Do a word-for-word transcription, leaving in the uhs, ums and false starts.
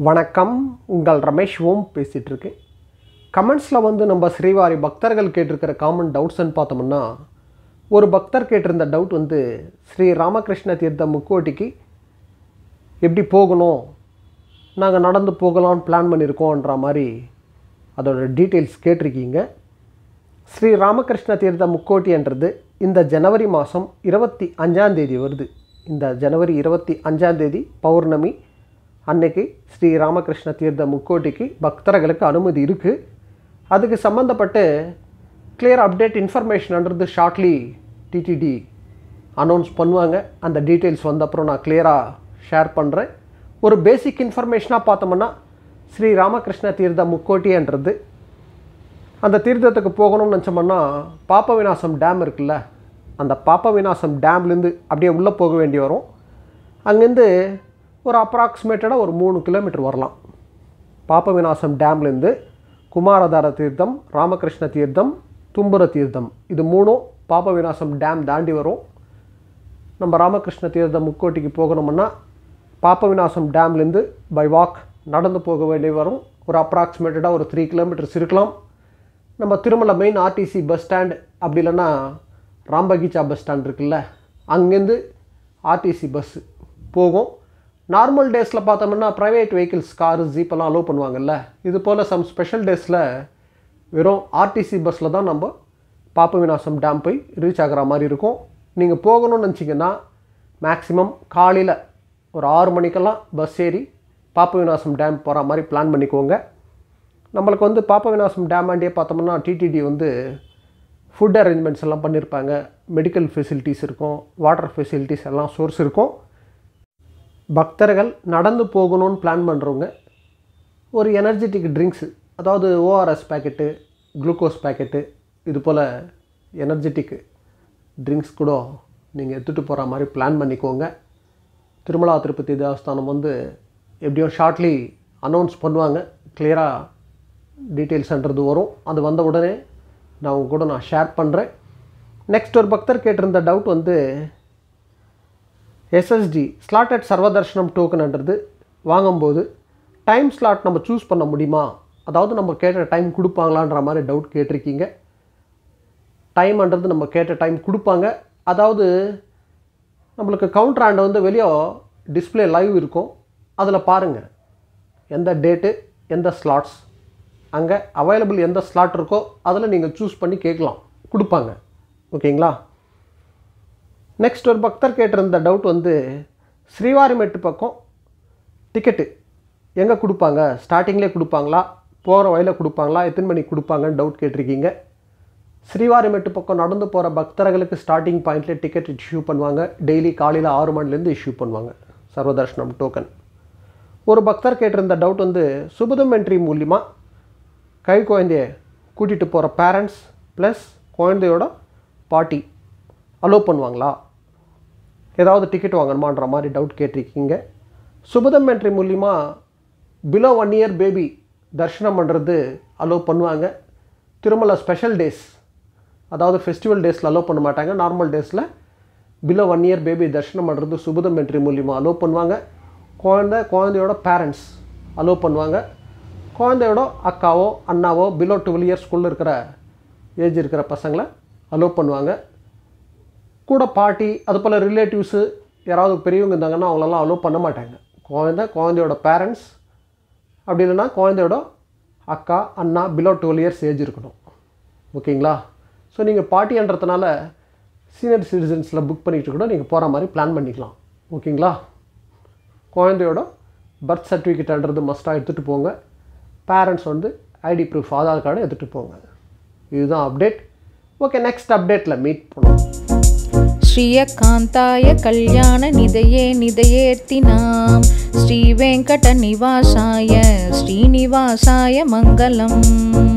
வணக்கம், உங்கள் ரமேஷ்வோம் பேசிகிட்டு இருக்கேன். கமெண்ட்ஸில் வந்து நம்ம ஸ்ரீவாரி பக்தர்கள் கேட்டிருக்கிற காமன் டவுட்ஸ்ன்னு பார்த்தோம்னா, ஒரு பக்தர் கேட்டிருந்த டவுட் வந்து ஸ்ரீ ராமகிருஷ்ண தீர்த்த முக்கோட்டிக்கு எப்படி போகணும், நாங்கள் நடந்து போகலான்னு பிளான் பண்ணியிருக்கோன்ற மாதிரி அதோட டீட்டெயில்ஸ் கேட்டிருக்கீங்க. ஸ்ரீ ராமகிருஷ்ண தீர்த்த முக்கோட்டின்றது இந்த ஜனவரி மாதம் இருபத்தி அஞ்சாந்தேதி வருது. இந்த ஜனவரி இருபத்தி அஞ்சாந்தேதி பௌர்ணமி அன்னைக்கு ஸ்ரீ ராமகிருஷ்ண தீர்த்த முக்கோட்டிக்கு பக்தர்களுக்கு அனுமதி இருக்குது. அதுக்கு சம்மந்தப்பட்டு கிளியர் அப்டேட் இன்ஃபர்மேஷன்ன்றது ஷார்ட்லி டிடிடி அனௌன்ஸ் பண்ணுவாங்க. அந்த டீட்டெயில்ஸ் வந்த அப்புறம் நான் கிளியராக ஷேர் பண்ணுறேன். ஒரு பேசிக் இன்ஃபர்மேஷனாக பார்த்தோம்னா, ஸ்ரீ ராமகிருஷ்ண தீர்த்த முக்கோட்டின்றது அந்த தீர்த்தத்துக்கு போகணும்னு நினச்சோம்னா, பாப்ப விநாசம் டேம் இருக்குல்ல, அந்த பாப்ப விநாசம் டேம்லேருந்து அப்படியே உள்ளே போக வேண்டி வரும். அங்கேருந்து ஒரு அப்ராக்சிமேட்டடாக ஒரு மூணு கிலோமீட்டர் வரலாம். பாப்ப விநாசம் டேம்லேருந்து குமாரதார தீர்த்தம், ராமகிருஷ்ண தீர்த்தம், தும்புர தீர்த்தம், இது மூணும் பாப்ப விநாசம் டேம் தாண்டி வரும். நம்ம ராமகிருஷ்ண தீர்த்தம் முக்கோட்டிக்கு போகணும்னா பாப்ப விநாசம் டேம்லேருந்து பை வாக் நடந்து போக வேண்டி வரும். ஒரு அப்ராக்சிமேட்டடாக ஒரு த்ரீ கிலோமீட்டர்ஸ் இருக்கலாம். நம்ம Tirumala main RTC bus stand, அப்படி இல்லைன்னா ராம்பகீச்சா பஸ் ஸ்டாண்ட் இருக்குல்ல, அங்கேருந்து ஆர்டிசி பஸ்ஸு போகும். நார்மல் டேஸில் பார்த்தோம்னா ப்ரைவேட் வெஹிக்கிள்ஸ், காரு, ஜீப்பெல்லாம் அலோவ் பண்ணுவாங்கல்ல. இது போல் சம் ஸ்பெஷல் டேஸில் வெறும் ஆர்டிசி பஸ்ஸில் தான் நம்ம பாப்ப விநாசம் டேம் போய் ரீச் ஆகிற மாதிரி இருக்கும். நீங்கள் போகணும்னு நினச்சிங்கன்னா மேக்ஸிமம் காலையில் ஒரு ஆறு மணிக்கெல்லாம் பஸ் ஏறி பாப்ப விநாசம் டேம் போகிற மாதிரி பிளான் பண்ணிக்கோங்க. நம்மளுக்கு வந்து பாப்ப விநாசம் டேம் ஆண்டியே பார்த்தோம்னா டிடிடி வந்து ஃபுட் அரேஞ்ச்மெண்ட்ஸ் எல்லாம் பண்ணியிருப்பாங்க. மெடிக்கல் ஃபெசிலிட்டிஸ் இருக்கும், வாட்டர் ஃபெசிலிட்டிஸ் எல்லாம் சோர்ஸ் இருக்கும். பக்தர்கள் நடந்து போகணும்னு பிளான் பண்ணுறவங்க ஒரு எனர்ஜெட்டிக் ட்ரிங்க்ஸு, அதாவது ஓஆர்எஸ் பேக்கெட்டு, குளுக்கோஸ் பேக்கெட்டு, இது போல் எனர்ஜெட்டிக் ட்ரிங்க்ஸ் கூட நீங்கள் எடுத்துகிட்டு போகிற மாதிரி பிளான் பண்ணிக்கோங்க. திருமலா திருப்பதி தேவஸ்தானம் வந்து எப்படியும் ஷார்ட்லி அனௌன்ஸ் பண்ணுவாங்க. கிளியராக டீட்டெயில்ஸ்ன்றது வரும். அது வந்த உடனே நான் உங்க கூட நான் ஷேர் பண்ணுறேன். நெக்ஸ்ட் ஒரு பக்தர் கேட்டிருந்த டவுட் வந்து எஸ்எஸ்டி ஸ்லாட்டட் சர்வதர்ஷனம் டோக்கன்ன்றது வாங்கும்போது டைம் ஸ்லாட் நம்ம சூஸ் பண்ண முடியுமா, அதாவது நம்ம கேட்ட டைம் கொடுப்பாங்களான்ற மாதிரி டவுட் கேட்டிருக்கீங்க. டைம்ன்றது நம்ம கேட்ட டைம் கொடுப்பாங்க. அதாவது நம்மளுக்கு கவுண்டர் ஆண்டு வந்து வெளியே டிஸ்பிளே லைவ் இருக்கும். அதில் பாருங்கள் எந்த டேட்டு, எந்த ஸ்லாட்ஸ், அங்கே அவைலபிள் எந்த ஸ்லாட் இருக்கோ அதில் நீங்கள் சூஸ் பண்ணி கேட்கலாம், கொடுப்பாங்க. ஓகேங்களா. நெக்ஸ்ட் ஒரு பக்தர் கேட்டிருந்த டவுட் வந்து ஸ்ரீவாரி மெட்டு பக்கம் டிக்கெட்டு எங்கே கொடுப்பாங்க, ஸ்டார்டிங்லேயே கொடுப்பாங்களா, போகிற வழியில் கொடுப்பாங்களா, எத்தனை மணிக்கு கொடுப்பாங்கன்னு டவுட் கேட்டிருக்கீங்க. ஸ்ரீவாரி மெட்டு பக்கம் நடந்து போகிற பக்தர்களுக்கு ஸ்டார்டிங் பாயிண்ட்லேயே டிக்கெட் இஷ்யூ பண்ணுவாங்க. டெய்லி காலையில் ஆறு மணிலேருந்து இஷ்யூ பண்ணுவாங்க சர்வதர்ஷனம் டோக்கன். ஒரு பக்தர் கேட்டிருந்த டவுட் வந்து சுபதம் என்ட்ரி மூலிமா கை குழந்தைய கூட்டிகிட்டு போகிற பேரண்ட்ஸ் ப்ளஸ் குழந்தையோட பாட்டி அலோவ் பண்ணுவாங்களா, ஏதாவது டிக்கெட் வாங்கணுமான்ற மாதிரி டவுட் கேட்டிருக்கீங்க. சுபதம் என்ட்ரி மூலிமா பிலோ ஒன் இயர் பேபி தர்ஷனம் பண்ணுறது அலோவ் பண்ணுவாங்க. திருமலை ஸ்பெஷல் டேஸ், அதாவது ஃபெஸ்டிவல் டேஸில் அலோவ் பண்ண மாட்டாங்க. நார்மல் டேஸில் பிலோ ஒன் இயர் பேபி தர்ஷனம் பண்ணுறது சுபதம் என்ட்ரி மூலிமா அலோவ் பண்ணுவாங்க. குழந்தை குழந்தையோட பேரண்ட்ஸ் அலோவ் பண்ணுவாங்க. குழந்தையோட அக்காவோ அண்ணாவோ பிலோ டுவெல் இயர்ஸ்குள்ளே இருக்கிற ஏஜ் இருக்கிற பசங்களை அலோவ் பண்ணுவாங்க. கூட பாட்டி, அது போல் ரிலேட்டிவ்ஸு யாராவது பெரியவங்க இருந்தாங்கன்னா அவங்களெல்லாம் அலோவ் பண்ண மாட்டாங்க. குழந்தை குழந்தையோட பேரண்ட்ஸ், அப்படி இல்லைன்னா குழந்தையோட அக்கா அண்ணா பிலோ டுவெல் இயர்ஸ் ஏஜ் இருக்கணும். ஓகேங்களா. ஸோ நீங்கள் பார்ட்டின்றதுனால சீனியர் சிட்டிசன்ஸில் புக் பண்ணிட்டு கூட நீங்கள் போகிற மாதிரி பிளான் பண்ணிக்கலாம். ஓகேங்களா. குழந்தையோட பர்த் சர்டிஃபிகேட்ன்றது மஸ்ட்டாக எடுத்துகிட்டு போங்க. பேரண்ட்ஸ் வந்து ஐடி ப்ரூஃப், ஆதார் கார்டு எடுத்துகிட்டு போங்க. இதுதான் அப்டேட். ஓகே, நெக்ஸ்ட் அப்டேட்டில் மீட் பண்ணுவோம். ஸ்ரீயகாந்தாய கல்யாண நிதையே நிதையேர்த்தினாம் ஸ்ரீ வெங்கட நிவாசாய ஸ்ரீனிவாசாய மங்களம்.